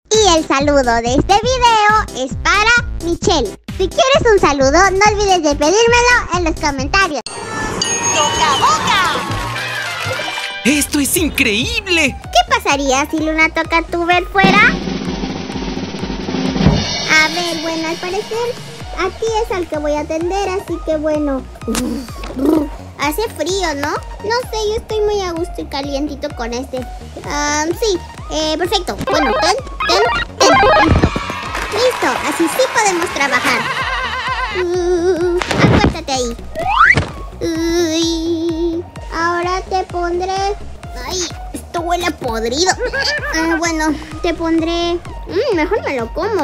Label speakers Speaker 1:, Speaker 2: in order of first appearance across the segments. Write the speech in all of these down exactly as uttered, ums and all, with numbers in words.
Speaker 1: Y el saludo de este video es para Michelle. Si quieres un saludo, no olvides de pedírmelo en los comentarios.
Speaker 2: ¡Toca boca!
Speaker 3: ¡Esto es increíble!
Speaker 1: ¿Qué pasaría si Luna Toca Tuber fuera? A ver, bueno, al parecer aquí es al que voy a atender, así que bueno. Hace frío, ¿no? No sé, yo estoy muy a gusto y calientito con este. Um, sí, eh, perfecto. Bueno, ten, ten, ten. Listo. Listo, así sí podemos trabajar. Uh, acuéstate ahí. Uy, ahora te pondré... Ay, esto huele a podrido. Uh, bueno, te pondré... Mm, mejor me lo como.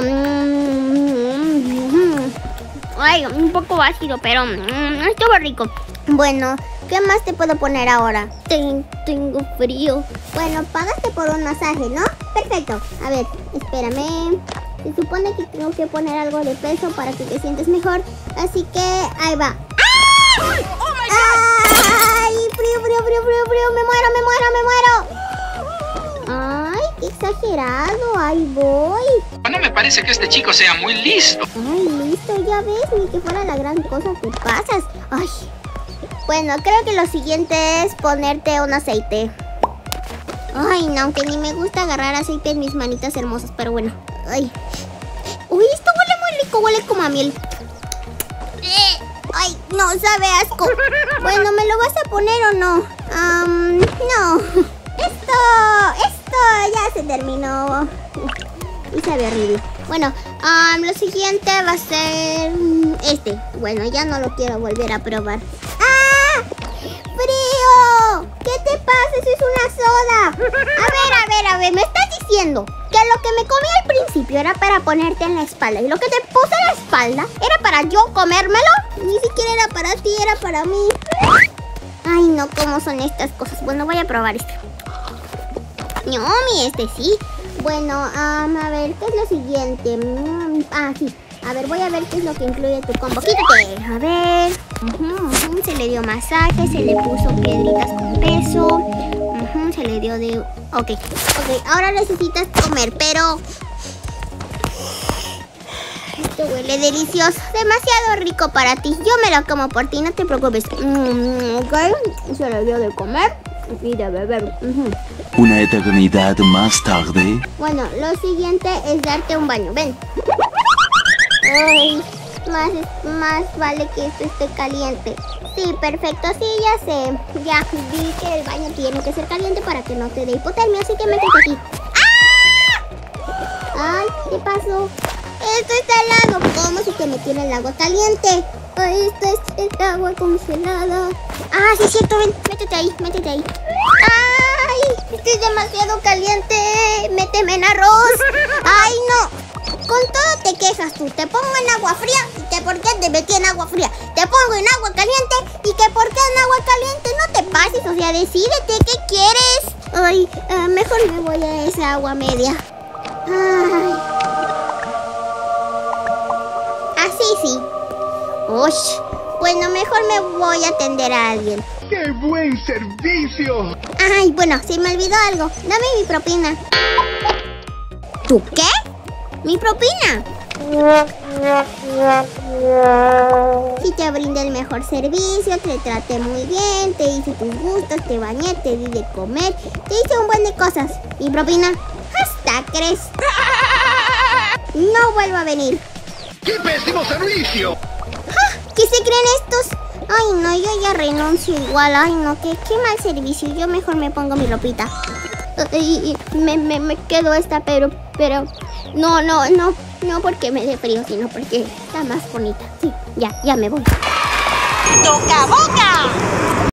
Speaker 1: Mm, Ay, un poco ácido, pero mm, estuvo rico. Bueno, ¿qué más te puedo poner ahora? Ten, tengo frío. Bueno, pagaste por un masaje, ¿no? Perfecto. A ver, espérame. Se supone que tengo que poner algo de peso para que te sientes mejor. Así que ahí va. ¡Ah!
Speaker 2: ¡Oh, my God!
Speaker 1: ¡Ay! Frío, frío, frío, frío, frío. Me muero, me muero, me muero. ¡Ay, qué exagerado! Ahí voy.
Speaker 4: No me parece que este chico sea muy listo.
Speaker 1: Ay, listo, ya ves. Ni que fuera la gran cosa que pasas. Ay. Bueno, creo que lo siguiente es ponerte un aceite. Ay, no, aunque ni me gusta agarrar aceite en mis manitas hermosas, pero bueno. Ay. Uy, esto huele muy rico, huele como a miel. Ay, no, sabe asco. Bueno, ¿me lo vas a poner o no? Um, no. Esto, esto ya se terminó. Y sabe horrible. Bueno, um, lo siguiente va a ser este. Bueno, ya no lo quiero volver a probar. ¡Ah! ¡Frío! ¿Qué te pasa? Eso es una soda. A ver, a ver, a ver. Me estás diciendo que lo que me comí al principio era para ponerte en la espalda. Y lo que te puse en la espalda era para yo comérmelo. Ni siquiera era para ti, era para mí. Ay, no, ¿cómo son estas cosas? Bueno, voy a probar este. No, mi este sí. Bueno, um, a ver, ¿qué es lo siguiente? Mm, ah, sí. A ver, voy a ver qué es lo que incluye tu combo. Quítate. A ver. Uh-huh, uh-huh. Se le dio masaje, se le puso piedritas con peso. Uh-huh, se le dio de... Ok. Ok, ahora necesitas comer, pero... Esto huele delicioso. Demasiado rico para ti. Yo me lo como por ti, no te preocupes. Mm, ok. Se le dio de comer y de beber. Uh-huh.
Speaker 5: Una eternidad más tarde.
Speaker 1: Bueno, lo siguiente es darte un baño. Ven. Ay, más, más vale que esto esté caliente. Sí, perfecto, sí, ya sé. Ya vi que el baño tiene que ser caliente para que no te dé hipotermia, así que métete aquí. ¡Ah! Ay, ¿qué pasó? Esto está helado. ¿Cómo si te metí en el agua caliente? Ay, esto es el agua congelada. Ah, sí es cierto, ven, métete ahí, métete ahí. ¡Ay! Esto es demasiado caliente. Méteme en arroz. ¡Ay, no! Con todo te quejas tú. Te pongo en agua fría y que por qué te metí en agua fría. Te pongo en agua caliente y que por qué en agua caliente. No te pases, o sea, decídete qué quieres. Ay, uh, mejor me voy a esa agua media. Ay. Así sí. Ush. Bueno, mejor me voy a atender a alguien.
Speaker 6: ¡Qué buen servicio!
Speaker 1: Ay, bueno, se me olvidó algo. Dame mi propina. ¿Tú qué? ¡Mi propina! Si te brindé el mejor servicio, te traté muy bien, te hice tus gustos, te bañé, te di de comer, te hice un buen de cosas. ¿Mi propina? ¿Hasta crees? No vuelvo a venir.
Speaker 6: ¡Qué pésimo servicio!
Speaker 1: ¡Ah! ¿Qué se creen estos? Ay, no, yo ya renuncio igual. Ay, no, qué, qué mal servicio. Yo mejor me pongo mi ropita. Y me, me, me quedo esta, pero, pero... No, no, no, no porque me dé frío, sino porque está más bonita. Sí, ya, ya me voy.
Speaker 2: ¡Toca boca!